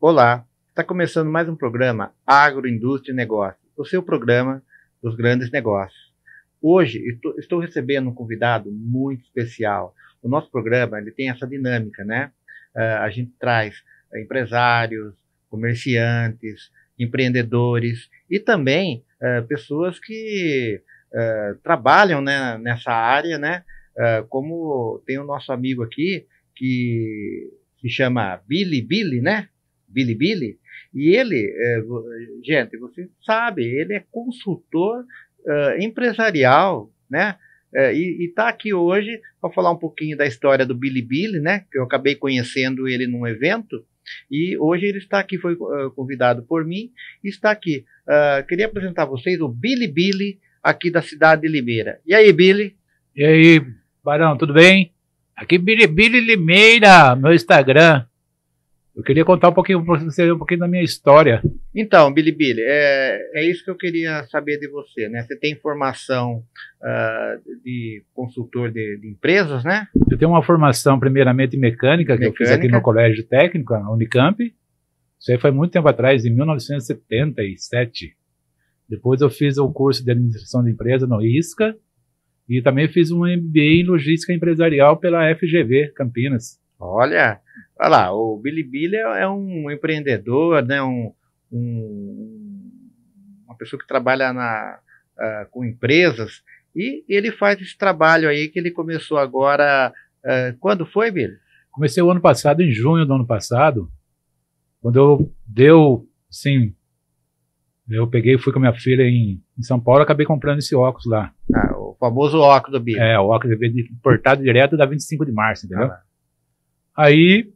Olá, está começando mais um programa Agroindústria e Negócios, o seu programa dos grandes negócios. Hoje estou recebendo um convidado muito especial. O nosso programa ele tem essa dinâmica, né? A gente traz empresários, comerciantes, empreendedores e também pessoas que trabalham, né, nessa área, né? Como tem o nosso amigo aqui que se chama Billy, né? Billy, e ele, gente, você sabe, ele é consultor empresarial, né? E está aqui hoje para falar um pouquinho da história do Billy, né? Que eu acabei conhecendo ele num evento, e hoje ele está aqui, foi convidado por mim, e está aqui. Queria apresentar a vocês o Billy, aqui da cidade de Limeira. E aí, Billy? E aí, Barão, tudo bem? Aqui Billy Limeira, meu Instagram. Eu queria contar um pouquinho para você, um pouquinho da minha história. Então, Billy, é isso que eu queria saber de você, né? Você tem formação de consultor de empresas, né? Eu tenho uma formação, primeiramente, mecânica, que eu fiz aqui no Colégio Técnico, na Unicamp. Isso aí foi muito tempo atrás, em 1977. Depois eu fiz o curso de administração de empresa no ISCA e também fiz um MBA em logística empresarial pela FGV Campinas. Olha lá, o Billy é um empreendedor, né? Uma pessoa que trabalha com empresas, e ele faz esse trabalho aí que ele começou agora. Quando foi, Billy? Comecei o ano passado, em junho do ano passado, quando eu peguei e fui com a minha filha em São Paulo, acabei comprando esse óculos lá. O famoso óculos do Billy. O óculos importado direto da 25 de março, entendeu? Aí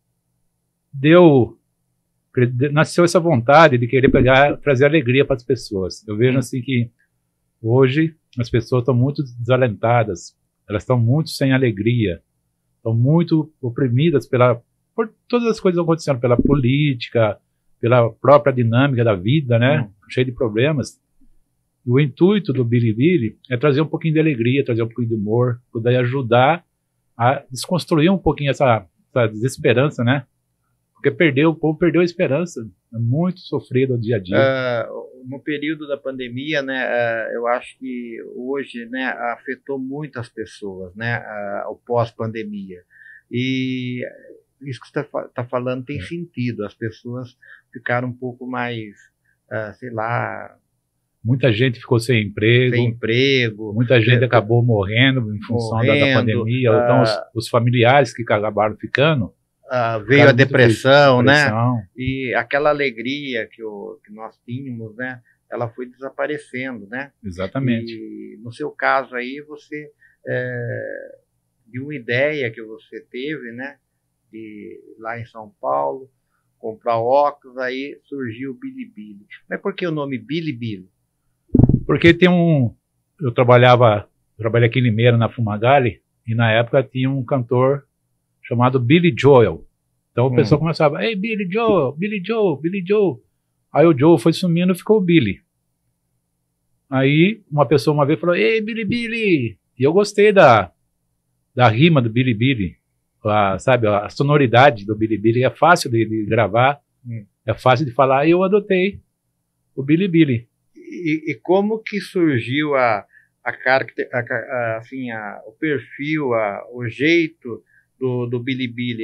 nasceu essa vontade de querer trazer alegria para as pessoas. Eu vejo assim que hoje as pessoas estão muito desalentadas, elas estão muito sem alegria, estão muito oprimidas por todas as coisas que estão acontecendo, pela política, pela própria dinâmica da vida, né? Cheio de problemas. E o intuito do Billy é trazer um pouquinho de alegria, trazer um pouquinho de humor, poder ajudar a desconstruir um pouquinho essa desesperança, né? Porque o povo perdeu a esperança. É muito sofrido o dia a dia. No período da pandemia, né? Eu acho que hoje, né, afetou muitas pessoas, né? O pós-pandemia. E isso que você está falando tem sentido. As pessoas ficaram um pouco mais, sei lá. Muita gente ficou sem emprego. Muita gente acabou morrendo em função da pandemia. Ou então os familiares que acabaram ficando. Veio a depressão, né? E aquela alegria que nós tínhamos, né? Ela foi desaparecendo, né? Exatamente. E no seu caso aí, você, de uma ideia que você teve, né? Lá em São Paulo, comprar óculos, aí surgiu o Billy. Mas por que o nome Billy? Porque eu trabalhei aqui em Limeira, na Fumagalli, e na época tinha um cantor chamado Billy Joel. Então o pessoal começava, ei, Billy Joe. Aí o Joe foi sumindo e ficou o Billy. Aí uma pessoa uma vez falou, ei, Billy. E eu gostei da rima do Billy. Sabe, a sonoridade do Billy é fácil de gravar, é fácil de falar, e eu adotei o Billy. E como que surgiu o perfil, o jeito do Billy,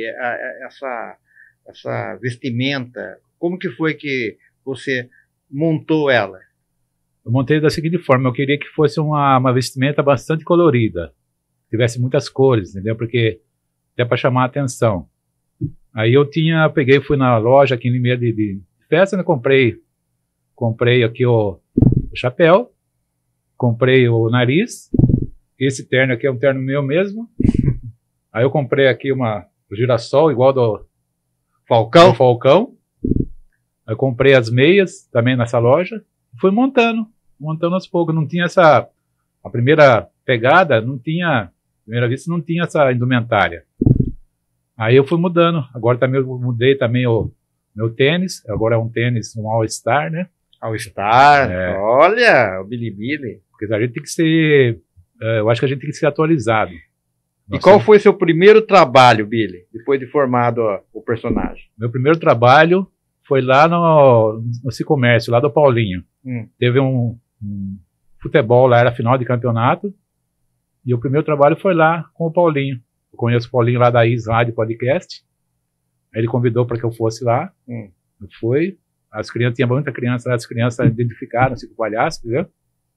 essa vestimenta? Como que foi que você montou ela? Eu montei da seguinte forma: eu queria que fosse uma vestimenta bastante colorida, tivesse muitas cores, entendeu? Porque até para chamar a atenção. Aí peguei, fui na loja aqui em Limeira de festa, né? Comprei aqui o chapéu, comprei o nariz, esse terno aqui é um terno meu mesmo. Aí eu comprei aqui o girassol igual do Falcão. Aí eu comprei as meias também nessa loja, fui montando aos poucos. Não tinha a primeira pegada, primeira vista não tinha essa indumentária. Aí eu fui mudando. Agora também eu mudei também o meu tênis. Agora é um tênis, um All-Star, né? All-Star, olha, o Billy. Porque a gente tem que ser, eu acho que a gente tem que ser atualizado. E qual foi seu primeiro trabalho, Billy, depois de formado o personagem? Meu primeiro trabalho foi lá no Cicomércio, lá do Paulinho. Teve um futebol lá, era final de campeonato, e o primeiro trabalho foi lá com o Paulinho. Eu conheço o Paulinho lá da Is Rádio Podcast. Aí ele convidou para que eu fosse lá. Eu fui. As crianças, tinha muita criança, as crianças identificaram-se com o palhaço, entendeu?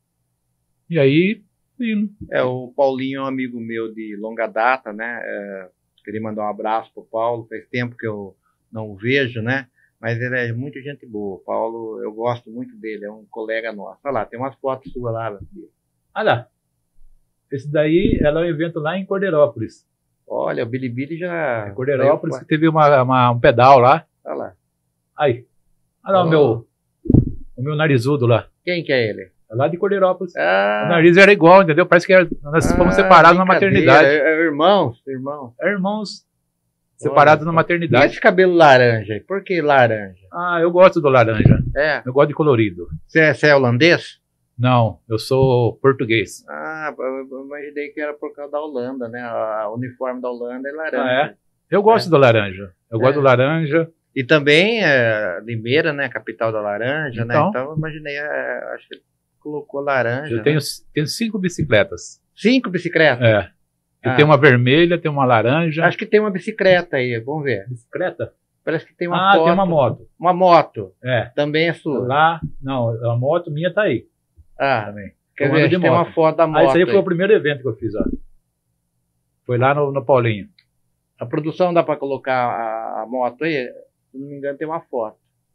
E aí, indo. O Paulinho é um amigo meu de longa data, né? Queria mandar um abraço pro Paulo, faz tempo que eu não o vejo, né? Mas ele é muito gente boa. O Paulo, eu gosto muito dele, é um colega nosso. Olha lá, tem umas fotos suas lá. Olha lá. Esse daí era um evento lá em Cordeirópolis. Olha, o Bilibili já... Cordeirópolis, que teve um pedal lá. Olha lá. Aí. Olha lá o meu narizudo lá. Quem que é ele? É lá de Cordeirópolis. O nariz era igual, entendeu? Parece que nós fomos separados na maternidade. Irmãos. Irmãos separados na maternidade. E esse cabelo laranja? Por que laranja? Eu gosto do laranja. Eu gosto de colorido. Você é holandês? Não, eu sou português. Eu imaginei que era por causa da Holanda, né? O uniforme da Holanda é laranja. Eu gosto do laranja. Eu gosto do laranja. E também Limeira, né? Capital da laranja, né? Então eu imaginei, acho que ele colocou laranja. Eu tenho 5 bicicletas. 5 bicicletas? Tem uma vermelha, tem uma laranja. Acho que tem uma bicicleta aí, vamos ver. Bicicleta? Parece que tem uma foto. Tem uma moto. Uma moto? Também é sua? Lá, não, a moto minha tá aí. Também. Quer ver, tem uma foto da moto. Isso aí foi o primeiro evento que eu fiz, ó. Foi lá no Paulinho. A produção dá para colocar a moto aí? Se não me engano, tem uma foto.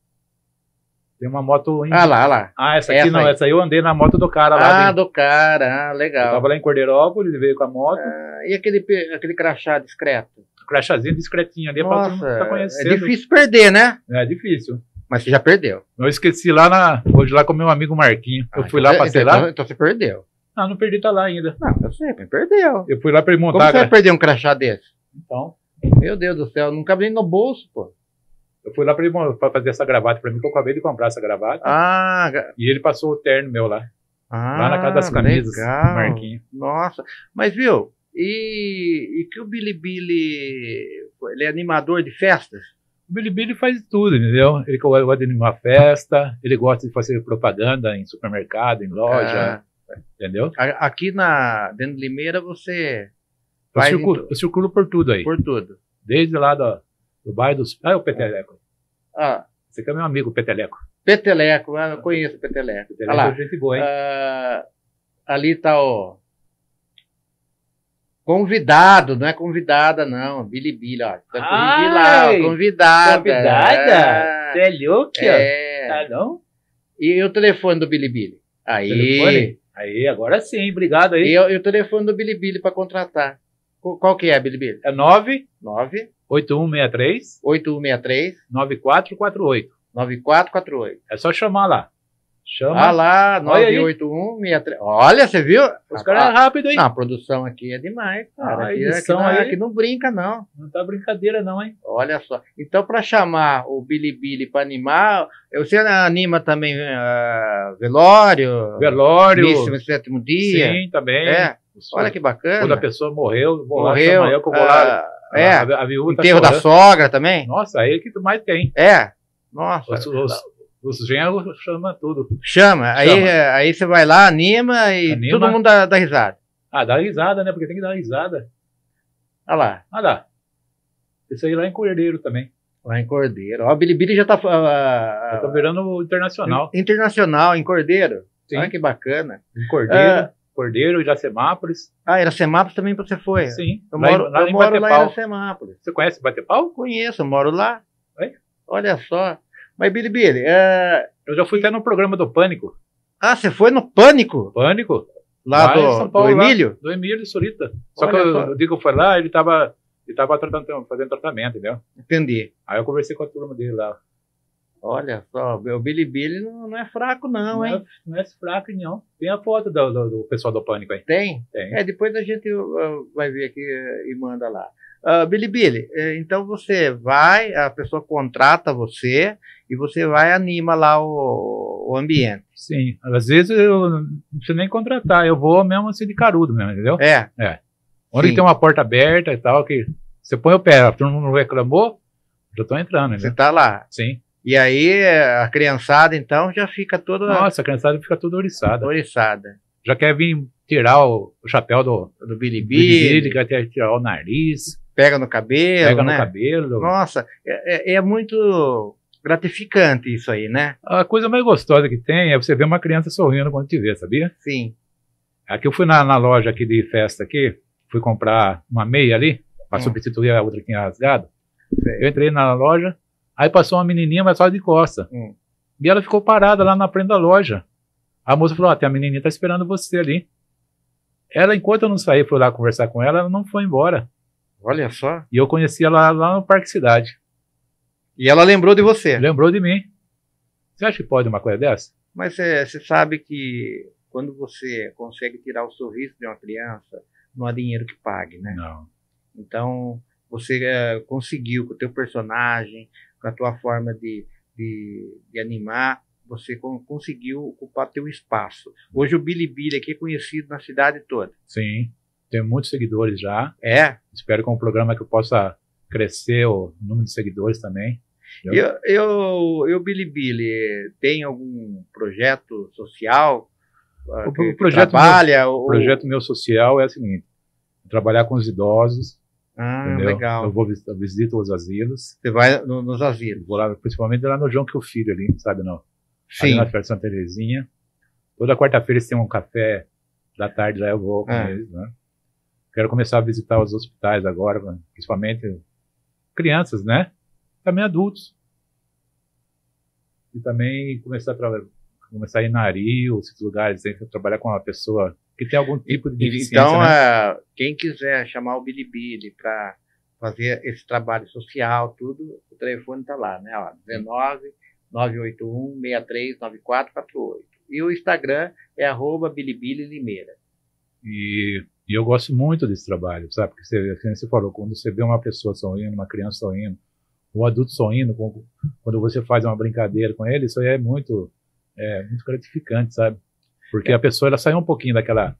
Tem uma moto... lá. Essa aqui não. Aí. Essa aí eu andei na moto do cara lá. Do cara. Legal. Eu tava lá em Cordeirópolis, ele veio com a moto. E aquele crachá discreto? Crachazinho discretinho ali. Nossa, tá conhecendo. É difícil perder, né? É difícil. Mas você já perdeu. Eu esqueci hoje lá com meu amigo Marquinho. Eu fui lá, passei lá. Então você perdeu. Não perdei, tá lá ainda. Não, eu sei, mas perdeu. Eu fui lá pra ele montar. Como você vai perder um crachá desse? Então. Meu Deus do céu, não cabe nem no bolso, pô. Eu fui lá pra fazer essa gravata pra mim, que eu acabei de comprar essa gravata. E ele passou o terno meu lá. Lá na casa das camisas, legal. Marquinho. Nossa, mas viu, e que o Bilibili, ele é animador de festas? O Bilibili faz tudo, entendeu? Ele gosta de animar festa, ele gosta de fazer propaganda em supermercado, em loja, entendeu? Aqui dentro de Limeira você... Eu circulo por tudo aí. Por tudo. Desde lá do bairro dos... o Peteleco. Você que é meu amigo, o Peteleco. Peteleco, eu conheço o Peteleco. Peteleco é gente boa, hein? Ali tá o... Convidado, não é convidada, não. Bilibili, ó. Convidada. Convidada? Você é louco, ó. Tá não? E o telefone do Bilibili? Aí. Telefone? Aí, agora sim, obrigado aí. E o telefone do Bilibili para contratar? Qual que é, Bilibili? É 9 8163 9448. 9448. É só chamar lá. Chama. Lá, 98163. Olha, você viu? Os caras é rápido, hein? Não, a produção aqui é demais, cara. A edição aqui não brinca, não. Não tá brincadeira, não, hein? Olha só. Então, para chamar o Bilibili para animar, você anima também velório? Missa, sétimo dia? Sim, também. Olha que bacana. Quando a pessoa morreu, vou lá chamar eu, que eu vou lá. A viúva enterro da sogra também? Nossa, aí é que mais tem. Nossa. Os genros chamam tudo. Chama. Aí você vai lá, anima e todo mundo dá risada. Dá risada, né? Porque tem que dar risada. Olha lá. Isso aí lá em Cordeiro também. Lá em Cordeiro. O Bilibili já tá... Já tá virando internacional. Internacional, em Cordeiro? Sim. Olha que bacana. Em Cordeiro. Cordeiro, Iracemápolis. Iracemápolis também você foi? Sim. Eu moro lá em Iracemápolis. Você conhece Batepau? Conheço, eu moro lá. Olha só. Mas, Bilibili, eu já fui até no programa do Pânico. Você foi no Pânico? Pânico. Lá do São Paulo, do Emílio? Do Emílio Surita. Só que o dia que eu fui lá, ele tava fazendo tratamento, entendeu? Entendi. Aí eu conversei com a turma dele lá. Olha só, o Bilibili não é fraco não, hein? Não é fraco, não. Tem a foto do pessoal do Pânico aí. Tem? Depois a gente vai ver aqui e manda lá. Bilibili, então você vai, a pessoa contrata você e você vai e anima lá o ambiente. Sim, às vezes eu não preciso nem contratar, eu vou mesmo assim de carudo mesmo, entendeu? Onde tem uma porta aberta e tal, que você põe o pé, a turma não reclamou, já tô entrando, entendeu? Você tá lá? Sim. E aí a criançada, então, já fica toda Nossa, a criançada fica toda ouriçada. oriçada. Já quer vir tirar o chapéu do Do bilibili, quer tirar o nariz, pega no cabelo, pega no né? cabelo. Nossa, é muito gratificante isso aí, né? A coisa mais gostosa que tem é você ver uma criança sorrindo quando te vê, sabia? Sim. Aqui eu fui na loja aqui de festa aqui, fui comprar uma meia ali, para substituir a outra que tinha rasgado. Eu entrei na loja, aí passou uma menininha, mas só de costa. E ela ficou parada lá na frente da loja. A moça falou, tem a menininha tá esperando você ali. Ela, enquanto eu não saí, fui lá conversar com ela, ela não foi embora. Olha só. E eu conheci ela lá no Parque Cidade. E ela lembrou de você. Lembrou de mim. Você acha que pode uma coisa dessa? Mas você sabe que quando você consegue tirar o sorriso de uma criança, não há dinheiro que pague, né? Não. Então, você conseguiu com o teu personagem, com a tua forma de animar, você conseguiu ocupar teu espaço. Hoje o Bilibili aqui é conhecido na cidade toda. Sim, tenho muitos seguidores já. É? Espero que é um programa que eu possa crescer o número de seguidores também. E o Bilibili tem algum projeto social? O projeto meu social é o seguinte, trabalhar com os idosos. Entendeu? Legal. Eu visito os asilos. Você vai nos asilos? Vou lá, principalmente lá no João que o Filho ali, sabe não? Sim. Ali na Feira de Santa Terezinha. Toda quarta-feira eles têm um café da tarde, lá eu vou com eles, né? Quero começar a visitar os hospitais agora, principalmente crianças, né? Também adultos. E também começar a ir na Ario, esses lugares, aí, trabalhar com uma pessoa que tem algum tipo de deficiência. Então, né? Quem quiser chamar o Bilibili para fazer esse trabalho social, tudo, o telefone está lá, né? Ó, 19 981 63 9448. E o Instagram é @bilibililimeira. E eu gosto muito desse trabalho, sabe? Porque você falou, quando você vê uma pessoa sorrindo, uma criança sorrindo, um adulto sorrindo, quando você faz uma brincadeira com ele, isso aí é muito gratificante, sabe? Porque a pessoa, ela sai um pouquinho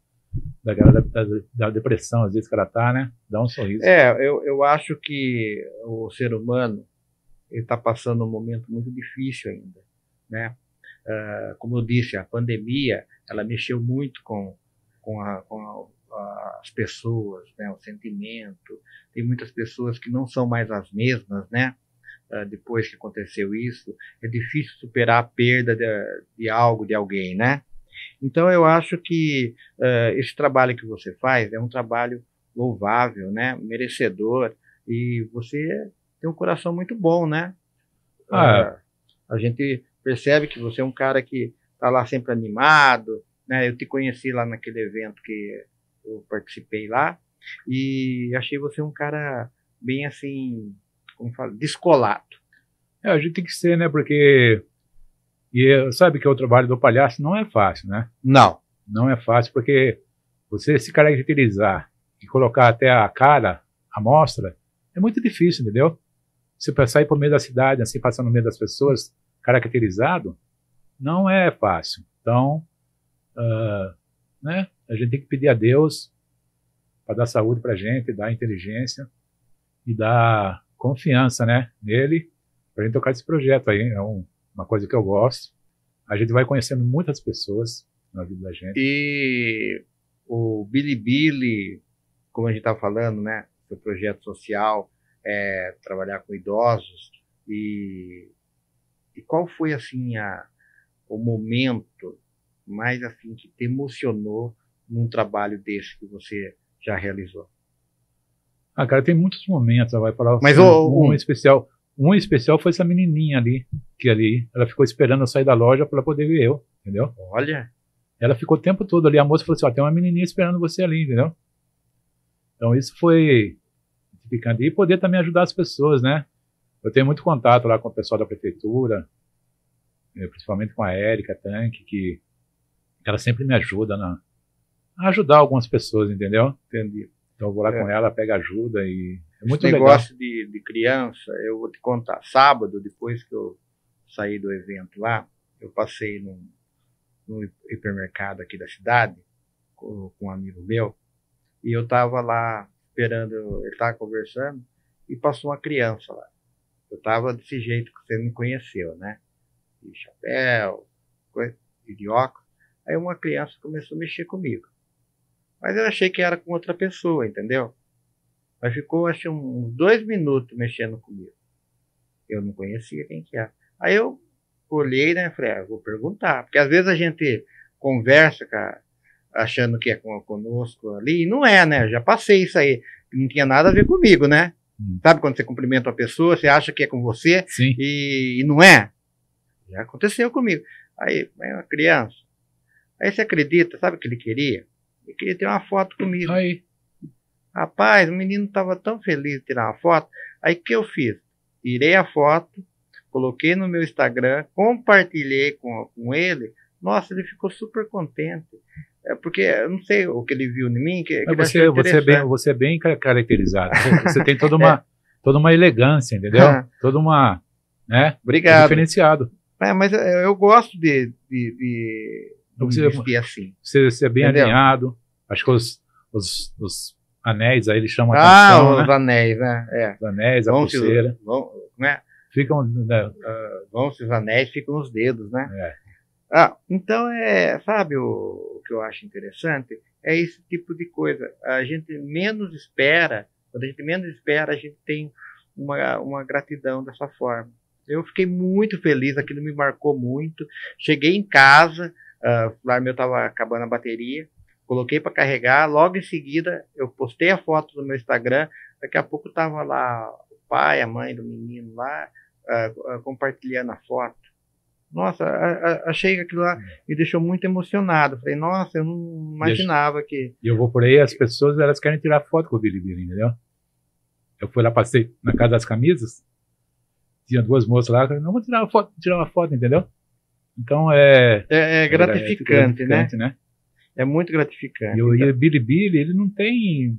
da depressão, às vezes, que ela tá, né? Dá um sorriso. Eu acho que o ser humano está passando um momento muito difícil ainda, né? Como eu disse, a pandemia, ela mexeu muito com as pessoas, né? O sentimento. Tem muitas pessoas que não são mais as mesmas, né? Depois que aconteceu isso, é difícil superar a perda de algo, de alguém, né? Então eu acho que esse trabalho que você faz é um trabalho louvável, né? Merecedor, e você tem um coração muito bom, né? A gente percebe que você é um cara que está lá sempre animado, né? Eu te conheci lá naquele evento que eu participei lá e achei você um cara bem assim, como fala, descolado. A gente tem que ser, né? Porque sabe que o trabalho do palhaço não é fácil, né? Não é fácil, porque você se caracterizar e colocar até a cara, a mostra, é muito difícil, entendeu? Você para sair por meio da cidade, assim, passando no meio das pessoas, caracterizado, não é fácil. Então, né? A gente tem que pedir a Deus para dar saúde para a gente, dar inteligência e dar confiança, né, nele, para a gente tocar esse projeto aí. É uma coisa que eu gosto. A gente vai conhecendo muitas pessoas na vida da gente. E o Bilibili, como a gente estava falando, né, seu projeto social é trabalhar com idosos. E qual foi assim o momento mais assim que te emocionou num trabalho desse que você já realizou? Cara, tem muitos momentos. Vai falar. Mas um especial. Um especial foi essa menininha ali, ela ficou esperando eu sair da loja para poder ver eu, entendeu? Olha. Ela ficou o tempo todo ali, a moça falou assim, tem uma menininha esperando você ali, entendeu? Então isso foi gratificante. E poder também ajudar as pessoas, né? Eu tenho muito contato lá com o pessoal da prefeitura, principalmente com a Érica Tanque, que ela sempre me ajuda a ajudar algumas pessoas, entendeu? Entendi. Então eu vou lá com ela, pega ajuda e é muito legal. Esse negócio de criança, eu vou te contar. Sábado, depois que eu saí do evento lá, eu passei num hipermercado aqui da cidade com um amigo meu e eu estava lá esperando, ele estava conversando e passou uma criança lá. Eu tava desse jeito que você me conheceu, né? De chapéu, coisa, de óculos. Aí uma criança começou a mexer comigo. Mas eu achei que era com outra pessoa, entendeu? Mas ficou, acho, uns 2 minutos mexendo comigo. Eu não conhecia quem que era. Aí eu olhei, né? Falei, vou perguntar. Porque às vezes a gente conversa, cara, achando que é conosco ali, e não é, né? Eu já passei isso aí. Não tinha nada a ver comigo, né? Sabe quando você cumprimenta uma pessoa, você acha que é com você e não é? Já aconteceu comigo. Aí, uma criança. Aí você acredita, sabe o que ele queria? Ele queria ter uma foto comigo. Aí. Rapaz, o menino estava tão feliz de tirar uma foto. Aí o que eu fiz? Tirei a foto, coloquei no meu Instagram, compartilhei com ele. Nossa, ele ficou super contente. Porque eu não sei o que ele viu em mim. Você é bem caracterizado. Você tem toda uma elegância, entendeu? Toda uma. Né? Obrigado. Diferenciado. Mas eu gosto de vestir assim. Você é bem alinhado. Acho que os anéis aí eles chamam a atenção. Os anéis, né? Os anéis, a pulseira. Ficam, os anéis, ficam os dedos, né? Então, sabe o que eu acho interessante? É esse tipo de coisa. A gente menos espera, quando a gente menos espera, a gente tem uma gratidão dessa forma. Eu fiquei muito feliz, aquilo me marcou muito. Cheguei em casa, o celular meu estava acabando a bateria, coloquei para carregar, logo em seguida eu postei a foto no meu Instagram, daqui a pouco estava lá o pai, a mãe do menino lá, compartilhando a foto. Nossa, achei que aquilo lá me deixou muito emocionado. Falei, nossa, eu não imaginava que... E eu vou por aí, as pessoas, elas querem tirar foto com o Bilibili, entendeu? Eu fui lá, passei na Casa das Camisas, tinha 2 moças lá, não vou tirar uma foto, entendeu? Então é gratificante, né? É muito gratificante. E o Bilibili, ele não tem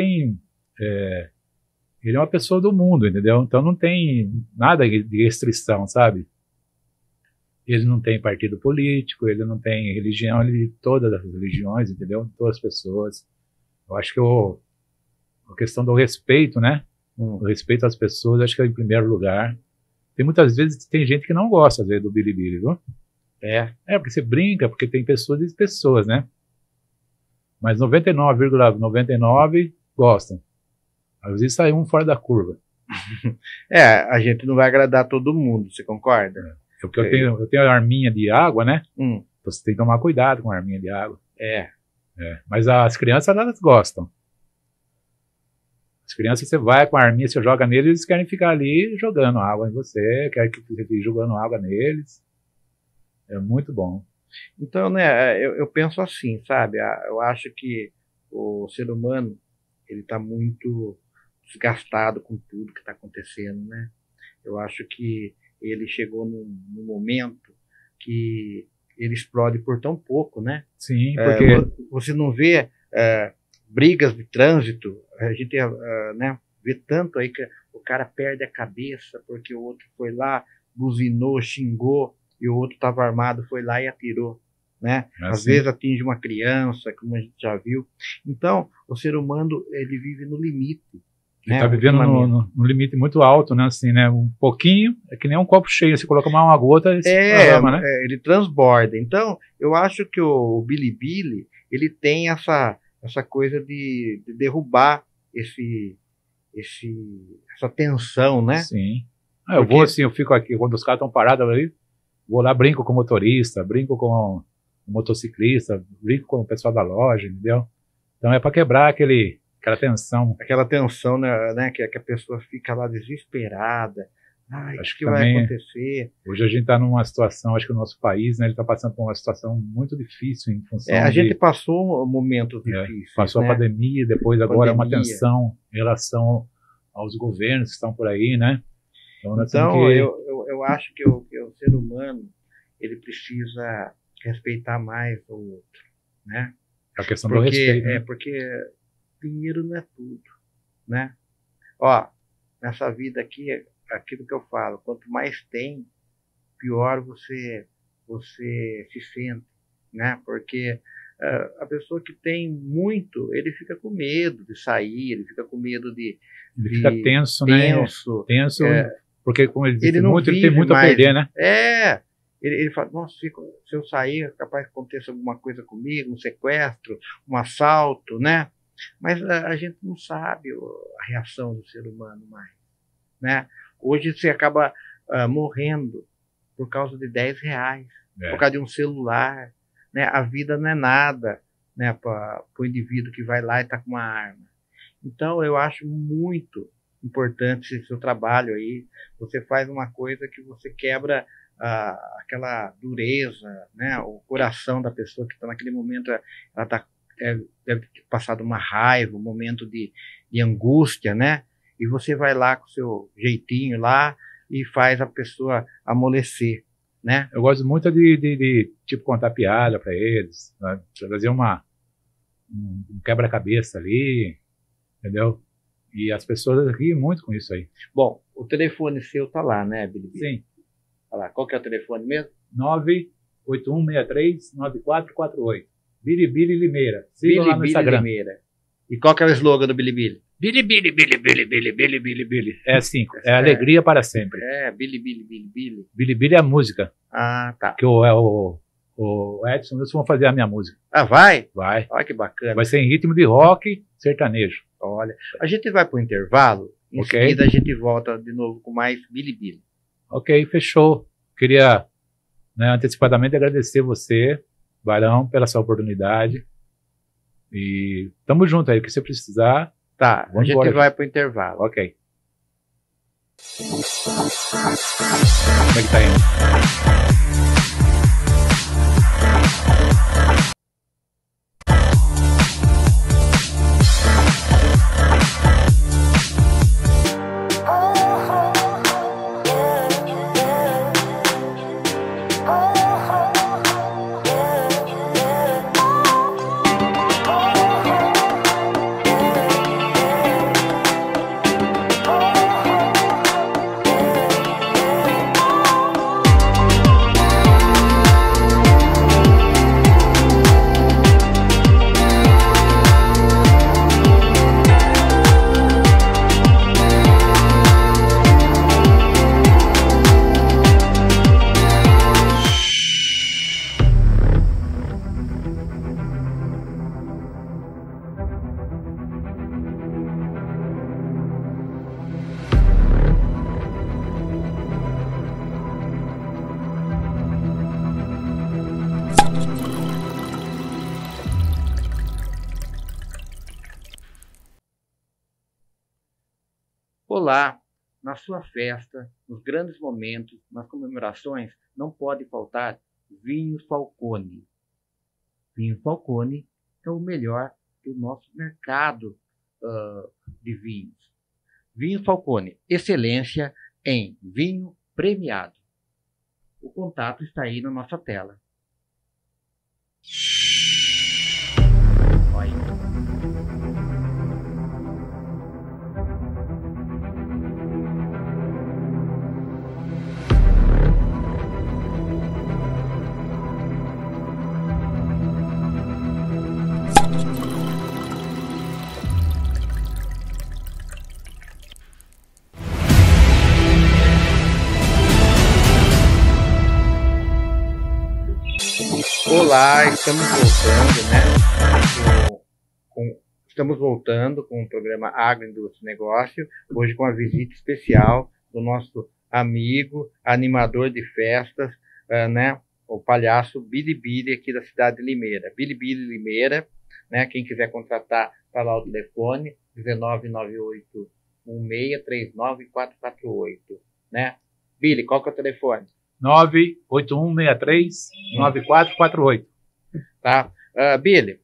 ele é uma pessoa do mundo, entendeu? Então não tem nada de restrição, sabe? Ele não tem partido político, ele não tem religião, ele todas as religiões, entendeu? Todas as pessoas. Eu acho que a questão do respeito, né? O respeito às pessoas, acho que é em primeiro lugar. Muitas vezes tem gente que não gosta, às vezes, do Bilibili, viu? Porque você brinca, porque tem pessoas e pessoas, né? Mas 99,99 gostam. Às vezes sai um fora da curva. A gente não vai agradar todo mundo, você concorda? Porque eu tenho a arminha de água, né? Você tem que tomar cuidado com a arminha de água. Mas as crianças, elas gostam. As crianças, você vai com a arminha, você joga neles, eles querem ficar ali jogando água em você, querem que você fique jogando água neles. É muito bom. Então, né, eu penso assim, sabe? Eu acho que o ser humano, ele está muito desgastado com tudo que está acontecendo, né? Eu acho que ele chegou num momento que ele explode por tão pouco, né? Sim, porque... você não vê brigas de trânsito, a gente né, vê tanto aí que o cara perde a cabeça porque o outro foi lá, buzinou, xingou, e o outro estava armado, foi lá e atirou, né? Às vezes atinge uma criança, como a gente já viu. Então, o ser humano, ele vive no limite. Ele está vivendo no limite muito alto, né? Assim, né? Um pouquinho, é que nem um copo cheio, você coloca uma gota, ele se derrama, né? Ele transborda. Então, eu acho que o Bilibili, ele tem essa coisa de derrubar essa tensão, né? Sim. Eu vou assim, eu fico aqui, quando os caras estão parados ali, vou lá, brinco com o motorista, brinco com o motociclista, brinco com o pessoal da loja, entendeu? Então é para quebrar aquela tensão. Aquela tensão, né, que a pessoa fica lá desesperada. Acho que vai acontecer? Hoje a gente está numa situação, acho que o nosso país, né, ele está passando por uma situação muito difícil em função a gente passou momentos difíceis. Passou a pandemia, depois agora uma tensão em relação aos governos que estão por aí, né? Então eu acho que o ser humano, ele precisa respeitar mais o outro, né? A questão do respeito. Né? Porque dinheiro não é tudo, né? Ó, nessa vida aqui, aquilo que eu falo, quanto mais tem, pior você se sente, né? Porque a pessoa que tem muito, ele fica com medo de sair, ele fica com medo ele fica tenso, né? Tenso Porque como ele Ele não muito, ele vive tem muito a mais. perder, né? Ele fala, nossa, se eu sair, é capaz que aconteça alguma coisa comigo, um sequestro, um assalto, né? Mas a gente não sabe a reação do ser humano mais, né? Hoje você acaba morrendo por causa de R$ 10, por causa de um celular, né? A vida não é nada, né, para o indivíduo que vai lá e está com uma arma. Então, eu acho muito importante esse seu trabalho aí. Você faz uma coisa que você quebra aquela dureza, né, o coração da pessoa que está naquele momento, ela deve ter passado uma raiva, um momento de angústia, né? E você vai lá com o seu jeitinho lá e faz a pessoa amolecer, né? Eu gosto muito de tipo, contar piada para eles, né? Trazer um quebra-cabeça ali, entendeu? E as pessoas riem muito com isso aí. Bom, o telefone seu tá lá, né, Bilibili? Sim. Olha lá, qual que é o telefone mesmo? 98163-9448. Bilibili Limeira. Siga lá no Instagram. Limeira. E qual que é o slogan do Bilibili? Bilibili, Bilibili, Bilibili, Bilibili. É assim, é alegria para sempre. Bilibili. Bilibili é a música. Ah, tá. Que o Edson e Wilson vão fazer a minha música. Ah, vai? Vai. Olha que bacana. Vai ser em ritmo de rock sertanejo. Olha, a gente vai para o intervalo, em seguida a gente volta de novo com mais Bilibili. Ok, fechou. Queria, né, antecipadamente agradecer você, Barão, pela sua oportunidade. E tamo junto aí, o que você precisar. Tá, a gente vai para o intervalo. Ok. Como é que tá indo? Olá, na sua festa, nos grandes momentos, nas comemorações, não pode faltar Vinho Falcone. Vinho Falcone é o melhor do nosso mercado de vinhos. Vinho Falcone, excelência em vinho premiado. O contato está aí na nossa tela. Olha. Olá, estamos voltando, né? Estamos voltando com o programa Agroindústria e Negócio, hoje com a visita especial do nosso amigo, animador de festas, né? O palhaço Bilibili aqui da cidade de Limeira. Bilibili Limeira, né? Quem quiser contratar, está lá o telefone, 1998-1639-448, né? Billy, qual que é o telefone? 98163-9448. Tá? Billy,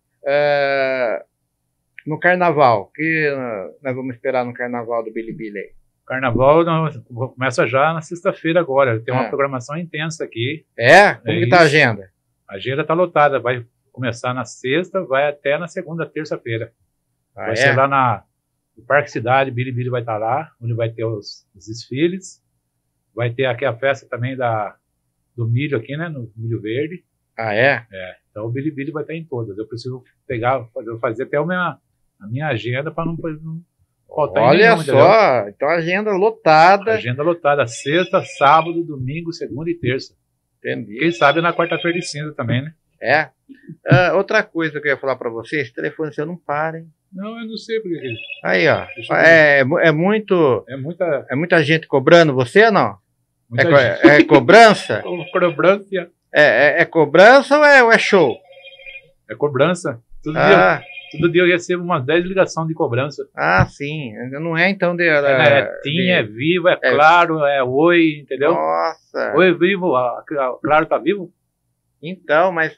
no carnaval, que nós vamos esperar no carnaval do Bilibili aí? Carnaval começa já na sexta-feira agora. Tem uma programação intensa aqui. Como que tá a agenda? A agenda tá lotada. Vai começar na sexta, vai até na segunda, terça-feira. Vai ser lá no Parque Cidade, Bilibili vai estar lá, onde vai ter os desfiles. Vai ter aqui a festa também do milho aqui, né? No milho verde. Então o Bilibili vai estar em todas. Eu preciso fazer até a minha agenda para não faltar em Olha nenhum, entendeu? só, então agenda lotada. Agenda lotada, sexta, sábado, domingo, segunda e terça. Entendi. Quem sabe na quarta-feira de cinza também, né? É. Outra coisa que eu ia falar para você, esse telefone seu não para, hein? Não, eu não sei porque. Aí, ó. Deixa eu ver. É muito. É muita. É muita gente cobrando você ou não? Muita gente. É cobrança? Cobrança. É cobrança ou é show? É cobrança. Todo dia eu recebo umas 10 ligações de cobrança. Sim. Não é então de. TIM, é Vivo, é Claro, é Oi, entendeu? Nossa. Oi, Vivo, Claro tá vivo? Então, mas.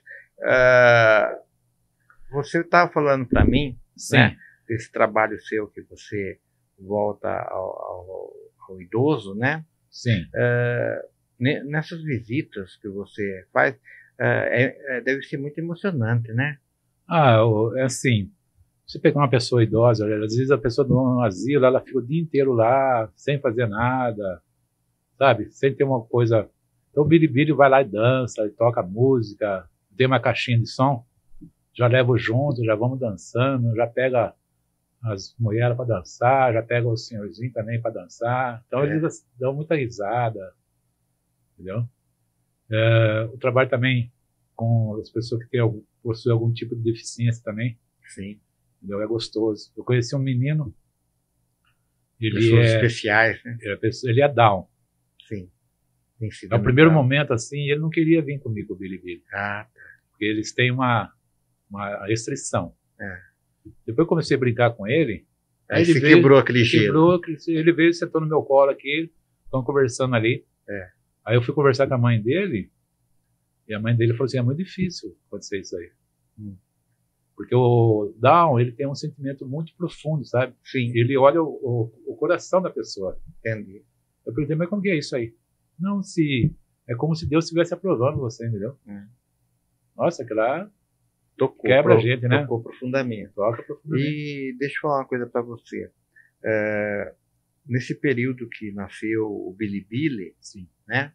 Você estava falando para mim, Sim. Né, desse trabalho seu que você volta ao idoso, né? Sim. Nessas visitas que você faz, deve ser muito emocionante, né? É assim, você pegar uma pessoa idosa, às vezes a pessoa no asilo, ela fica o dia inteiro lá, sem fazer nada, sabe? Sem ter uma coisa. Então o Bilibili vai lá e dança, e toca música, tem uma caixinha de som, já levo junto, já vamos dançando, já pega as mulheres para dançar, já pega o senhorzinho também para dançar. Então eles dão muita risada, entendeu? O trabalho também com as pessoas que possuem algum tipo de deficiência também. Sim. Entendeu? É gostoso. Eu conheci um menino, pessoas especiais, né? Ele é Down. Sim. No primeiro momento, assim, ele não queria vir comigo, o Bilibili. Tá. Porque eles têm uma restrição. Depois eu comecei a brincar com ele. Aí ele quebrou aquele gelo. Ele veio e sentou no meu colo aqui, estão conversando ali. Aí eu fui conversar com a mãe dele, e a mãe dele falou assim, é muito difícil acontecer isso aí. Porque o Down, ele tem um sentimento muito profundo, sabe? Sim. Ele olha o coração da pessoa. Entendi. Eu perguntei, mas como que é isso aí? Não, é como se Deus estivesse aprovando você, entendeu? Nossa, que lá quebra a gente, né? Tocou profundamente. Toca profundamente. E deixa eu falar uma coisa para você. Nesse período que nasceu o Bilibili, sim, né?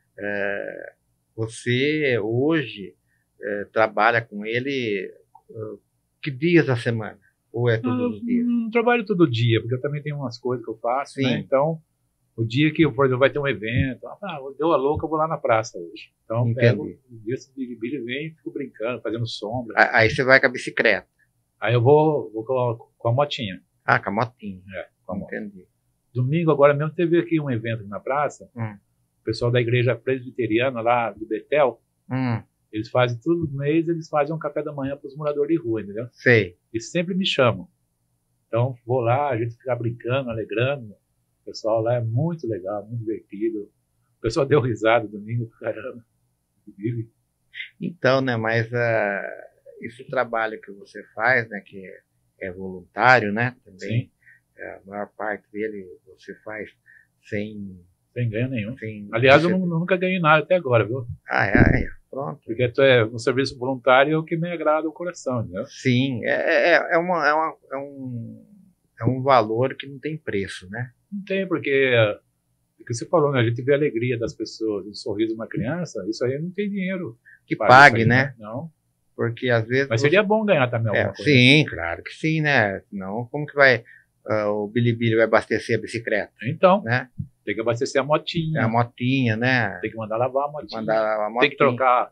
Você hoje trabalha com ele que dias da semana? Ou é todos os dias? Não trabalho todo dia, porque eu também tenho umas coisas que eu faço, né? Então, o dia que, por exemplo, vai ter um evento, deu a louca, eu vou lá na praça hoje. Então, pego o dia que o Bilibili vem, fico brincando, fazendo sombra. Aí você vai com a bicicleta? Aí eu vou com a motinha. Com a motinha. Com a moto. Entendi. Domingo, agora mesmo, teve aqui um evento aqui na praça. O pessoal da igreja presbiteriana lá do Betel, eles fazem todo mês, eles fazem um café da manhã para os moradores de rua, entendeu? Sei. E sempre me chamam. Então, vou lá, a gente fica brincando, alegrando. O pessoal lá é muito legal, muito divertido. O pessoal deu risada domingo, caramba. Então, né, mas esse trabalho que você faz, né, que é voluntário, né, também, a maior parte dele você faz sem ganho nenhum. Aliás, eu nunca ganhei nada até agora, viu? Pronto. Porque um serviço voluntário é o que me agrada o coração, né? Sim, é um valor que não tem preço, né? Não tem, porque o que você falou, né? A gente vê a alegria das pessoas, o sorriso de uma criança, isso aí não tem dinheiro que pague, aí, né? Não. Porque às vezes... Mas seria bom ganhar também alguma coisa. Sim, claro que sim, né? Senão, como que vai... o Bilibili vai abastecer a bicicleta? Então, né? Tem que abastecer a motinha. A motinha, né? Tem que mandar lavar a motinha. Tem que trocar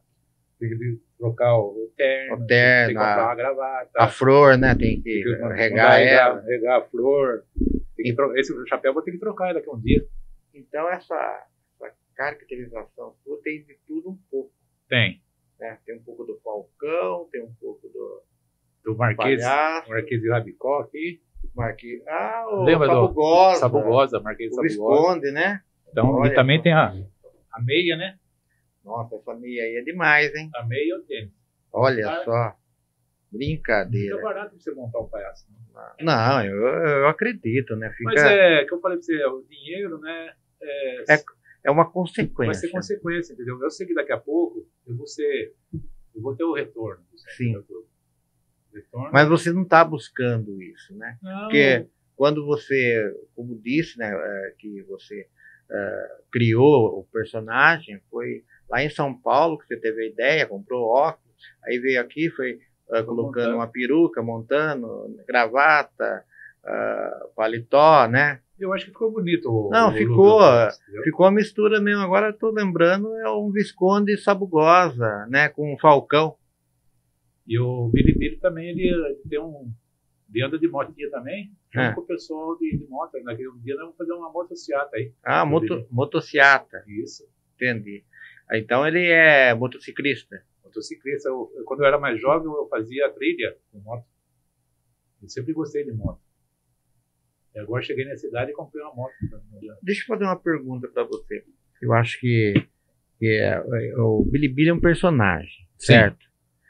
o terno. Tem que comprar uma gravata. A flor, né? Tem que regar ela. Regar a flor. Esse chapéu eu vou ter que trocar daqui a um dia. Então, essa caracterização sua tem de tudo um pouco. Tem. Né? Tem um pouco do Falcão, tem um pouco do Marquês de Rabicó aqui. Lembra Sabugosa. Sabugosa, Marquês de Sabugosa. O Visconde, né? Então, e também tem a meia, né? Nossa, essa meia aí é demais, hein? A meia eu tenho. Olha só. Brincadeira. Não é barato pra você montar um palhaço. Não, eu acredito, né? Mas que eu falei pra você, o dinheiro, né? É uma consequência. Vai ser consequência, entendeu? Eu sei que daqui a pouco eu vou ter o retorno. Sim. Mas você não está buscando isso, né? Não. Porque quando você, como disse, né, que você criou o personagem, foi lá em São Paulo que você teve a ideia, comprou óculos, aí veio aqui, foi colocando uma peruca, montando gravata, paletó, né? Eu acho que ficou bonito. Não, look ficou. do Fox, entendeu? Ficou a mistura mesmo. Agora eu tô lembrando, é um Visconde Sabugosa, né? Com um falcão. E o Bilibili também, ele tem ele anda de motinha também, junto com o pessoal de moto. Naquele dia nós vamos fazer uma motociata aí. Ah, motociata. Isso. Entendi. Então ele é motociclista. Motociclista. Quando eu era mais jovem, eu fazia trilha com moto. Eu sempre gostei de moto. E agora cheguei na cidade e comprei uma moto. Deixa eu fazer uma pergunta para você. Eu acho que o Bilibili é um personagem, certo?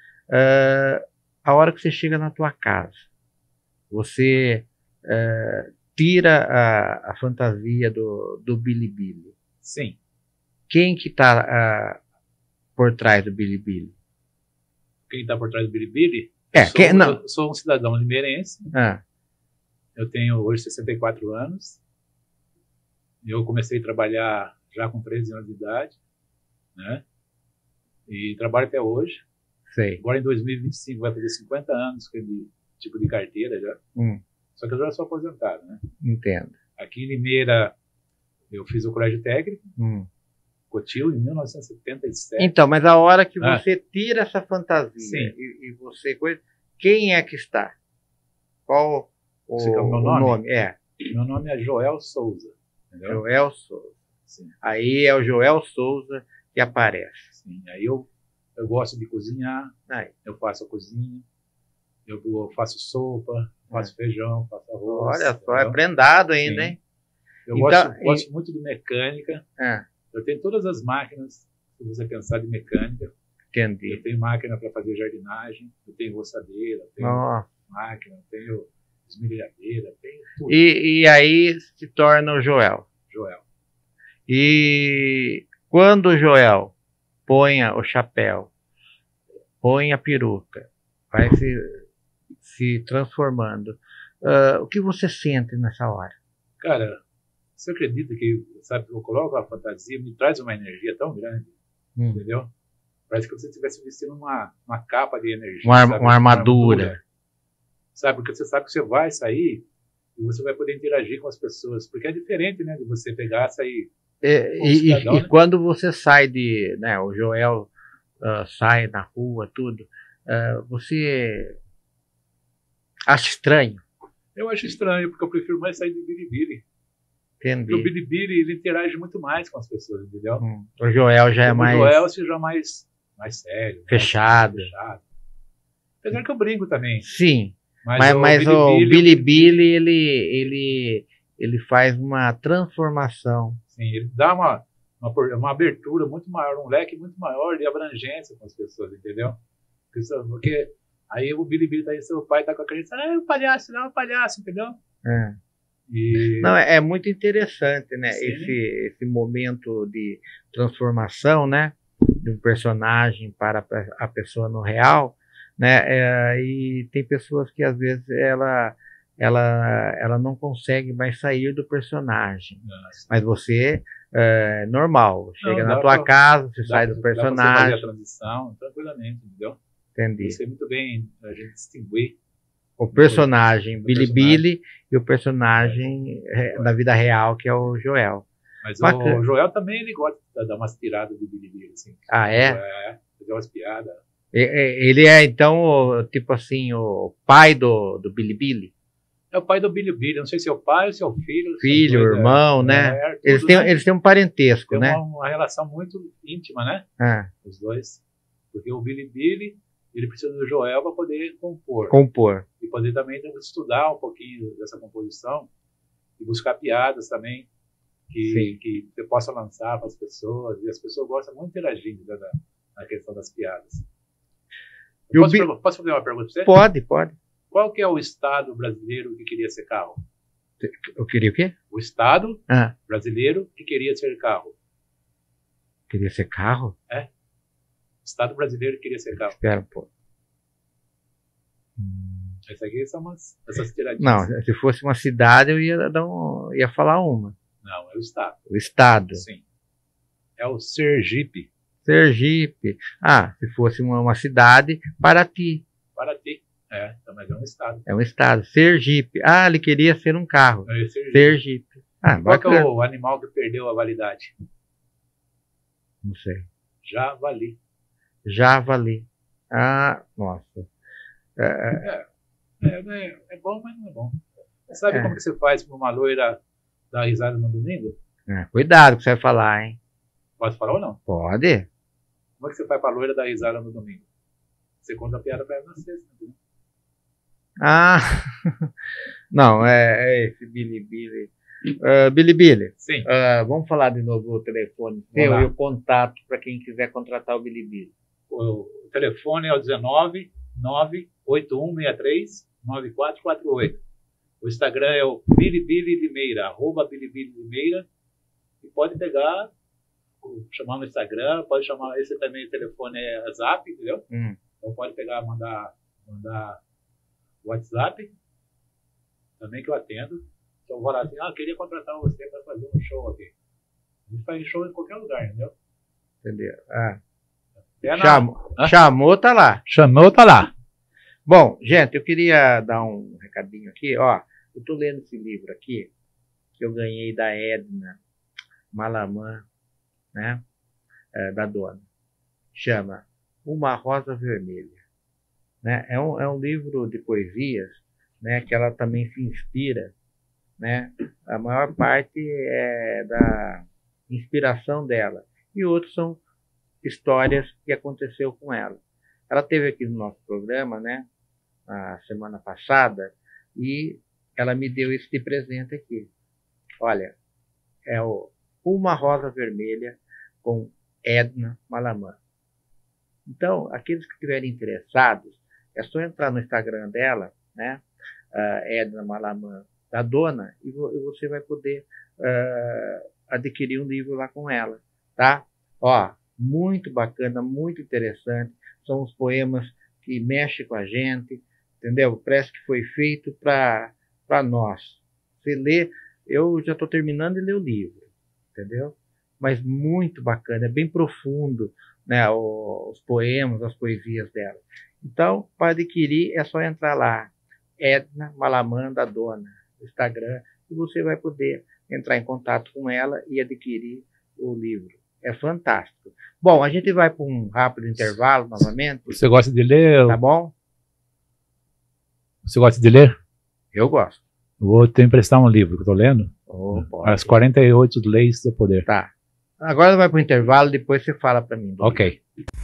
A hora que você chega na tua casa, você tira a fantasia do Bilibili. Sim. Quem que está por trás do Bilibili? Quem está por trás do Bilibili? Eu sou um cidadão limeirense. Eu tenho hoje 64 anos. Eu comecei a trabalhar já com 13 anos de idade, né? E trabalho até hoje. Sei. Agora em 2025 vai fazer 50 anos com esse tipo de carteira já. Só que eu já sou aposentado, né? Entendo. Aqui em Limeira eu fiz o colégio técnico, Cotil, em 1977. Então, mas a hora que você tira essa fantasia e você coisa, quem é que está? Qual o meu nome? É. Meu nome é Joel Souza. Entendeu? Joel Souza. Sim. Aí é o Joel Souza que aparece. Sim. Aí eu gosto de cozinhar, eu faço a cozinha, eu faço sopa, faço feijão, faço arroz. Olha só, é prendado ainda, hein? Eu gosto muito de mecânica. Eu tenho todas as máquinas, se você pensar de mecânica. Entendi. Eu tenho máquina para fazer jardinagem, eu tenho roçadeira, eu tenho máquina, eu tenho esmerilhadeira, tenho tudo. E aí se torna o Joel. E quando o Joel põe o chapéu, põe a peruca, vai se transformando, o que você sente nessa hora? Cara, você acredita que, sabe, eu coloco a fantasia, me traz uma energia tão grande, entendeu? Parece que você estivesse vestindo uma capa de energia. Uma armadura. Sabe, porque você sabe que você vai sair e você vai poder interagir com as pessoas, porque é diferente, né, de você pegar, sair... E quando você sai né, o Joel sai na rua, tudo, você acha estranho? Eu acho estranho, porque eu prefiro mais sair do Bilibili. Entendi. Porque o Bilibili, ele interage muito mais com as pessoas, entendeu? O Joel já é mais... O Joel seja mais sério. Fechado. Apesar que eu brinco também. Sim, mas o Bilibili, ele faz uma transformação. Sim, ele dá uma abertura muito maior, um leque muito maior de abrangência com as pessoas, entendeu? Porque aí o Bilibili tá aí, seu pai tá com a criança, é um palhaço, não é um palhaço, entendeu? Não, é muito interessante, né? Esse momento de transformação, né? De um personagem para a pessoa no real, né? E tem pessoas que às vezes ela não consegue mais sair do personagem. Mas você é normal, chega na tua casa, você sai do personagem. Dá pra você fazer a transição tranquilamente, entendeu? Entendi. Isso é muito bem a gente distinguir o personagem Bilibili e o personagem da vida real, que é o Joel. Mas o Joel também, ele gosta de dar umas tiradas de Bilibili, assim. Fazer umas piadas. Ele é, então, tipo assim, o pai do Bilibili? É o pai do Bilibili, não sei se é o pai ou se é o filho. Filho, irmão, né? Eles têm um parentesco, né? Uma relação muito íntima, né? Os dois. Porque o Bilibili, ele precisa do Joel para poder compor. E poder também estudar um pouquinho dessa composição e buscar piadas também que você possa lançar para as pessoas. E as pessoas gostam muito de interagir na questão das piadas. Posso fazer uma pergunta para você? Pode. Qual que é o estado brasileiro que queria ser carro? Eu queria o quê? O estado brasileiro que queria ser carro. Queria ser carro? É. Estado brasileiro que queria ser carro. Espera um pouco. Essas aqui são essas tiradinhas. Não, se fosse uma cidade eu ia falar uma. Não, é o estado. O estado? Sim. É o Sergipe. Se fosse uma cidade, Paraty. Paraty. Mas é um estado. É um estado. Sergipe. Ah, ele queria ser um carro. Sergipe. Ah, qual que é bacana. o animal que perdeu a validade? Não sei. Javali. Javali. Ah, nossa. É bom, mas não é bom. Sabe como que você faz para uma loira dar risada no domingo? Cuidado com o que você vai falar, hein? Pode falar ou não? Pode. Como é que você faz para a loira dar risada no domingo? Você conta a piada para ela na sexta, entendeu? Ah, não, é esse Bilibili. Bilibili. Sim. Vamos falar de novo o telefone seu e o contato para quem quiser contratar o Bilibili. O telefone é o 19 98163 9448. O Instagram é o Bilibili Limeira, @Bilibili Limeira. E pode pegar, chamar no Instagram, pode chamar, esse também o telefone é Zap, entendeu? Então pode pegar, mandar WhatsApp, também que eu atendo. Então eu vou lá assim, queria contratar você para fazer um show aqui. A gente faz show em qualquer lugar, entendeu? Entendeu? Chamou, tá lá. Chamou, tá lá. Bom, gente, eu queria dar um recadinho aqui, ó. Eu estou lendo esse livro aqui, que eu ganhei da Edna Malaman, né? Da dona. Chama Uma Rosa Vermelha. Né? É um livro de poesias, né? Que ela também se inspira, né? A maior parte é da inspiração dela. E outros são histórias que aconteceu com ela. Ela esteve aqui no nosso programa, né? A semana passada, e ela me deu esse presente aqui. Olha, é Uma Rosa Vermelha com Edna Malaman. Então, aqueles que estiverem interessados, é só entrar no Instagram dela, né? Edna Malaman da dona, e você vai poder adquirir um livro lá com ela, tá? Ó, muito bacana, muito interessante. São os poemas que mexem com a gente, entendeu? Parece que foi feito para nós. Você lê, eu já estou terminando de ler o livro, entendeu? Mas muito bacana, é bem profundo, né? Os poemas, as poesias dela. Então, para adquirir, é só entrar lá, Edna Malaman da dona, no Instagram, e você vai poder entrar em contato com ela e adquirir o livro. É fantástico. Bom, a gente vai para um rápido intervalo novamente. Você gosta de ler? Tá bom? Você gosta de ler? Eu gosto. Vou te emprestar um livro que eu estou lendo. As 48 Leis do Poder. Tá. Agora vai para o intervalo, depois você fala para mim. Ok.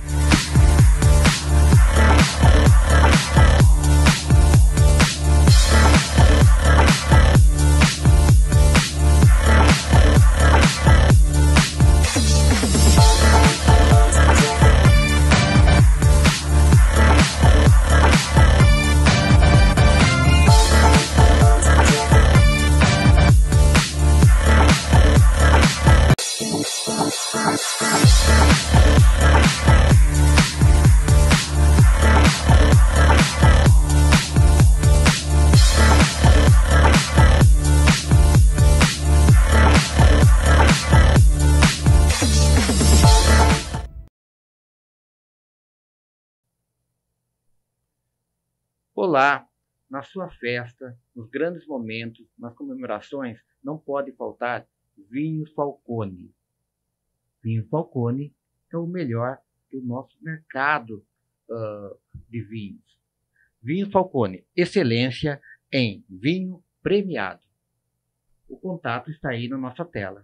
Olá, na sua festa, nos grandes momentos, nas comemorações, não pode faltar vinho Falcone. Vinho Falcone é o melhor do nosso mercado de vinhos. Vinho Falcone, excelência em vinho premiado. O contato está aí na nossa tela.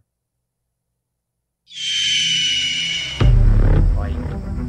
Olha.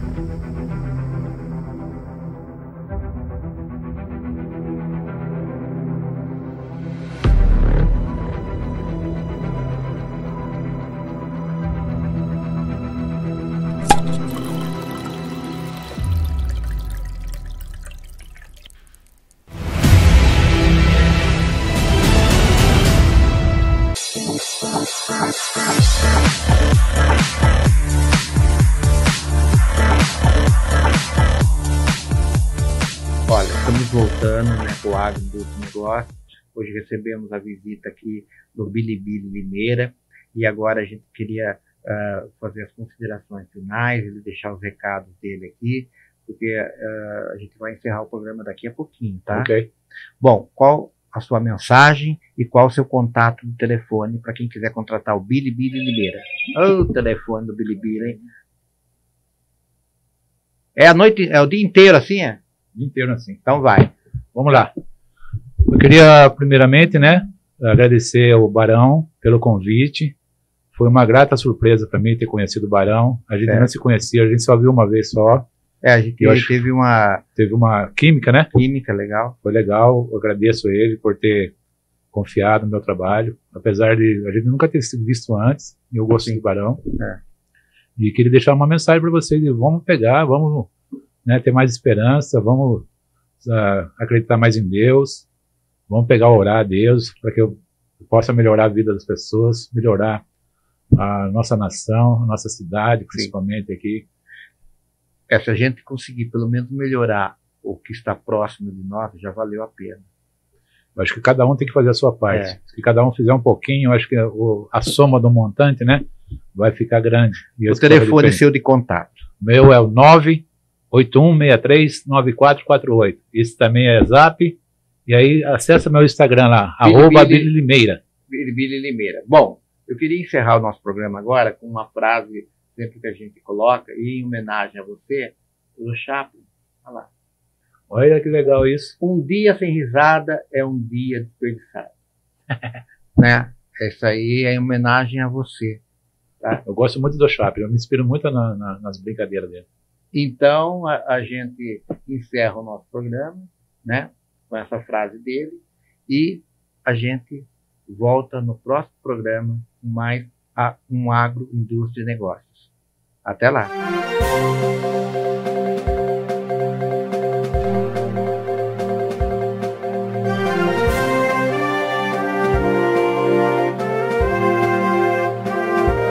Olha, estamos voltando, né, com o agronegócio. Hoje recebemos a visita aqui do Bilibili Limeira e agora a gente queria fazer as considerações finais, ele deixar os recados dele aqui porque a gente vai encerrar o programa daqui a pouquinho, tá? Ok. Bom, qual a sua mensagem e qual o seu contato de telefone para quem quiser contratar o Bilibili Limeira? O telefone do Bilibili, hein? É a noite, é o dia inteiro assim, é? O dia inteiro assim. Então vai. Vamos lá. Eu queria, primeiramente, né, agradecer ao Barão pelo convite. Foi uma grata surpresa para mim ter conhecido o Barão. A gente não se conhecia, a gente só viu uma vez só. A gente teve uma química, né? Química legal. Foi legal. Eu agradeço a ele por ter confiado no meu trabalho. Apesar de a gente nunca ter sido visto antes, eu gostei do Barão. E queria deixar uma mensagem para vocês: vamos pegar, vamos, né, ter mais esperança, vamos acreditar mais em Deus, vamos pegar, orar a Deus para que eu possa melhorar a vida das pessoas, melhorar a nossa nação, a nossa cidade, principalmente aqui. Se a gente conseguir pelo menos melhorar o que está próximo de nós, já valeu a pena. Eu acho que cada um tem que fazer a sua parte. Se cada um fizer um pouquinho, eu acho que a soma do montante, né, vai ficar grande. E o telefone seu de contato? Meu é o 981639448. Isso também é Zap. E aí acessa meu Instagram lá, @Billy Limeira. Billy Limeira. Bom, eu queria encerrar o nosso programa agora com uma frase sempre que a gente coloca, e em homenagem a você, do Chaplin. Olha lá. Olha que legal isso. Um dia sem risada é um dia desperdiçado. Né? Isso aí é em homenagem a você. Tá? Eu gosto muito do Chaplin, eu me inspiro muito nas brincadeiras dele. Então, a gente encerra o nosso programa, né, com essa frase dele, e a gente volta no próximo programa com mais um Agro, Indústria e Negócios. Até lá!